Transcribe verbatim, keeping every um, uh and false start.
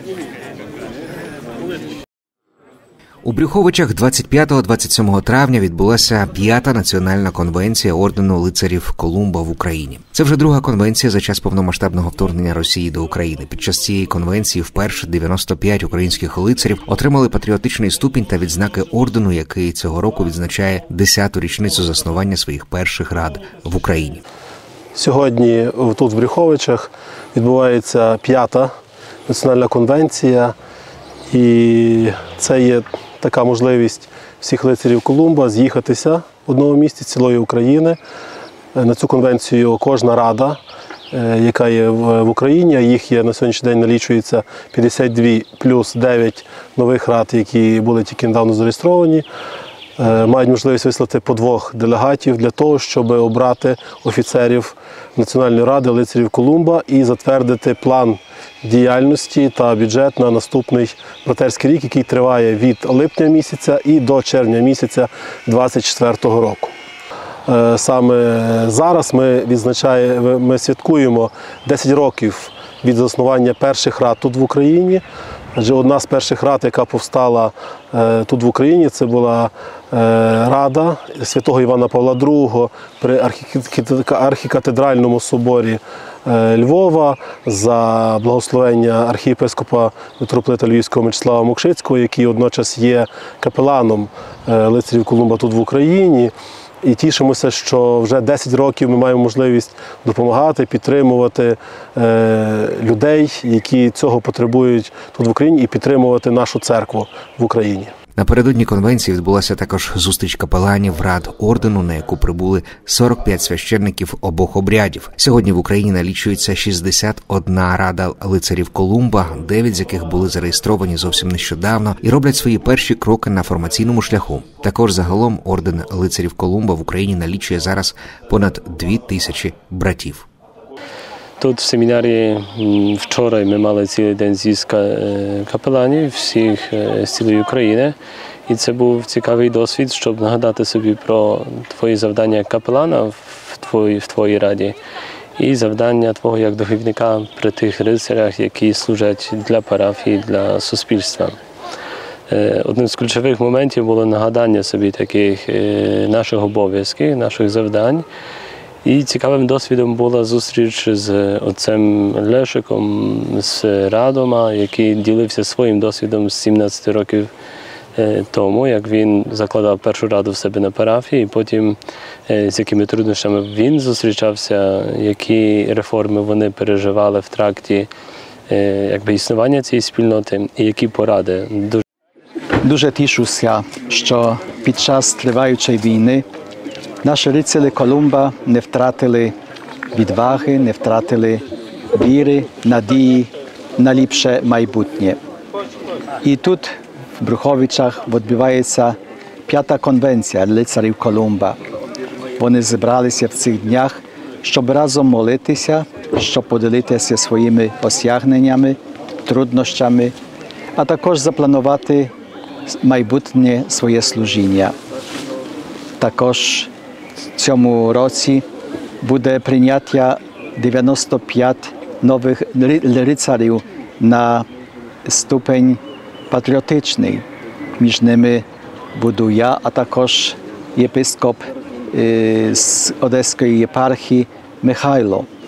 У Брюховичах двадцять п'ятого - двадцять сьомого травня відбулася п'ята національна конвенція ордену лицарів Колумба в Україні. Це вже друга конвенція за час повномасштабного вторгнення Росії до України. Під час цієї конвенції вперше дев'яносто п'ять українських лицарів отримали патріотичний ступінь та відзнаки ордену, який цього року відзначає десяту річницю заснування своїх перших рад в Україні. Сьогодні тут в Брюховичах відбувається п'ята національна конвенція, і це є така можливість всіх лицарів Колумба з'їхатися в одному місці цілої України. На цю конвенцію кожна рада, яка є в Україні, а їх є на сьогоднішній день налічується п'ятдесят дві плюс дев'ять нових рад, які були тільки недавно зареєстровані, мають можливість вислати по двох делегатів для того, щоб обрати офіцерів Національної ради лицарів Колумба і затвердити план діяльності та бюджет на наступний братерський рік, який триває від липня місяця і до червня місяця двадцять четвертого року. Саме зараз ми відзначаємо, ми святкуємо десять років від заснування перших рад тут в Україні. Адже одна з перших рад, яка повстала тут в Україні, це була рада святого Івана Павла другого при архікатедральному соборі Львова за благословення архієпископа митрополита Львівського Мечислава Мокшицького, який одночас є капеланом лицарів Колумба тут в Україні. І тішимося, що вже десять років ми маємо можливість допомагати, підтримувати е, людей, які цього потребують тут в Україні, і підтримувати нашу церкву в Україні. Напередодні конвенції відбулася також зустріч капеланів рад ордену, на яку прибули сорок п'ять священників обох обрядів. Сьогодні в Україні налічується шістдесят одна рада лицарів Колумба, дев'ять з яких були зареєстровані зовсім нещодавно і роблять свої перші кроки на формаційному шляху. Також загалом орден лицарів Колумба в Україні налічує зараз понад дві тисячі братів. Тут в семінарі вчора ми мали цілий день з'їзд капеланів всіх з цілої України. І це був цікавий досвід, щоб нагадати собі про твої завдання як капелана в твоїй, в твоїй раді і завдання твого як духовника при тих лицарях, які служать для парафії, для суспільства. Одним з ключових моментів було нагадання собі таких наших обов'язків, наших завдань. І цікавим досвідом була зустріч з отцем Лешиком з Радома, який ділився своїм досвідом з сімнадцяти років тому, як він закладав першу раду в себе на парафії, і потім з якими труднощами він зустрічався, які реформи вони переживали в тракті якби, існування цієї спільноти і які поради. Дуже тішуся, що під час триваючої війни наші лицарі Колумба не втратили відваги, не втратили віри, надії на ліпше майбутнє. І тут, в Брюховичах, відбувається п'ята конвенція лицарів Колумба. Вони зібралися в цих днях, щоб разом молитися, щоб поділитися своїми осягненнями, труднощами, а також запланувати майбутнє своє служіння. Також в цьому році буде прийняття дев'яносто п'ять нових лицарів на ступень патріотичний. Між ними буду я, а також єпископ з Одеської єпархії Михайло.